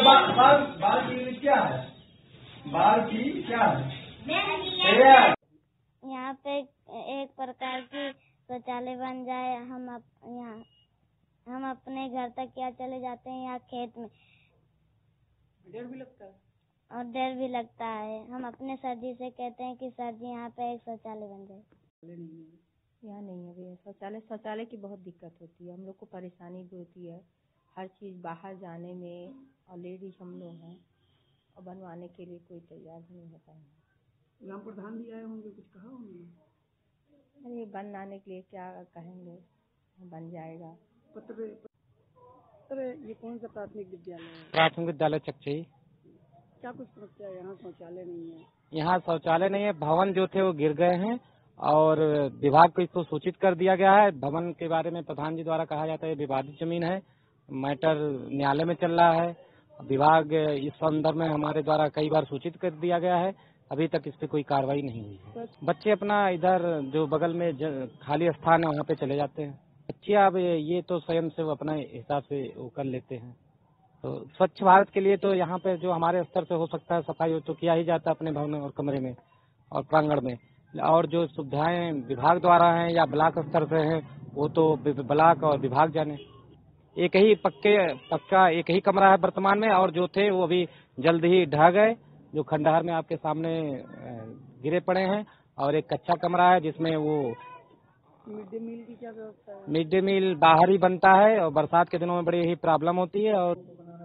बाल की क्या है? बाल की क्या है? यहाँ पे एक प्रकार की शौचालय बन जाए। हम अपने घर तक क्या चले जाते हैं, यहाँ खेत में डर भी लगता है और डर भी लगता है। हम अपने सर जी से कहते हैं कि सर जी यहाँ पे एक शौचालय बन जाए। यहाँ नहीं है भैया शौचालय की बहुत दिक्कत होती है, हम लोग को परेशानी भी होती है हर चीज़ बाहर जाने में, और लेडीज हम लोग हैं और बनवाने के लिए कोई तैयार नहीं होता है। ग्राम प्रधान भी आए होंगे, कुछ कहा होंगे? अरे बनाने के लिए क्या कहेंगे, बन जाएगा। अरे ये कौन सा प्राथमिक विद्यालय है? प्राथमिक विद्यालय चकची। क्या कुछ समस्या है? यहाँ शौचालय नहीं है। यहाँ शौचालय नहीं है, भवन जो थे वो गिर गए हैं और विभाग को इसको सूचित कर दिया गया है। भवन के बारे में प्रधान जी द्वारा कहा जाता है विवादित जमीन है, मैटर न्यायालय में चल रहा है। विभाग इस संदर्भ में हमारे द्वारा कई बार सूचित कर दिया गया है, अभी तक इस पे कोई कार्रवाई नहीं हुई है। बच्चे अपना इधर जो बगल में खाली स्थान है वहाँ पे चले जाते हैं। बच्चे अब ये तो स्वयं से वो अपना हिसाब से वो कर लेते हैं। तो स्वच्छ भारत के लिए तो यहाँ पे जो हमारे स्तर से हो सकता है सफाई तो किया ही जाता है अपने भवन और कमरे में और प्रांगण में, और जो सुविधाएं विभाग द्वारा हैं या ब्लॉक स्तर से हैं वो तो ब्लॉक और विभाग जाने। एक ही कमरा है वर्तमान में, और जो थे वो अभी जल्द ही ढह गए, जो खंडहर में आपके सामने गिरे पड़े हैं, और एक कच्चा कमरा है जिसमें वो मिड डे मील की क्या व्यवस्था है? मिड डे मील बाहर ही बनता है और बरसात के दिनों में बड़ी ही प्रॉब्लम होती है। और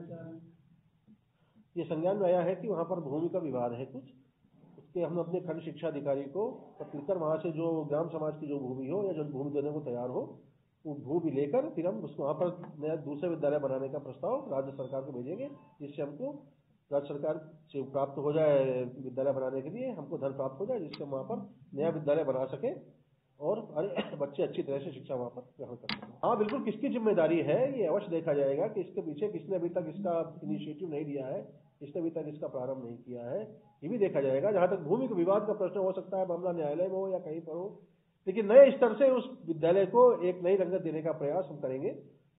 ये संज्ञान में आया है कि वहाँ पर भूमि का विवाद है कुछ, उसके हम अपने खंड शिक्षा अधिकारी को पत्र लिखकर वहाँ से जो ग्राम समाज की जो भूमि हो या जो भूमि देने को तैयार हो वो भूमि लेकर फिर हम उसको वहाँ पर नया दूसरे विद्यालय बनाने का प्रस्ताव राज्य सरकार को भेजेंगे, जिससे हमको राज्य सरकार से प्राप्त हो जाए, विद्यालय बनाने के लिए हमको धन प्राप्त हो जाए, जिससे हम वहाँ पर नया विद्यालय बना सके और बच्चे अच्छी तरह से शिक्षा वहाँ पर ग्रहण कर सकें। हाँ बिल्कुल, किसकी जिम्मेदारी है ये अवश्य देखा जाएगा कि इसके पीछे किसने अभी तक इसका इनिशिएटिव नहीं लिया है, किसने अभी तक इसका प्रारंभ नहीं किया है, ये भी देखा जाएगा। जहाँ तक भूमि के विवाद का प्रश्न हो सकता है मामला न्यायालय में हो या कहीं पर हो, लेकिन नए स्तर से उस विद्यालय को एक नई रंगत देने का प्रयास हम करेंगे।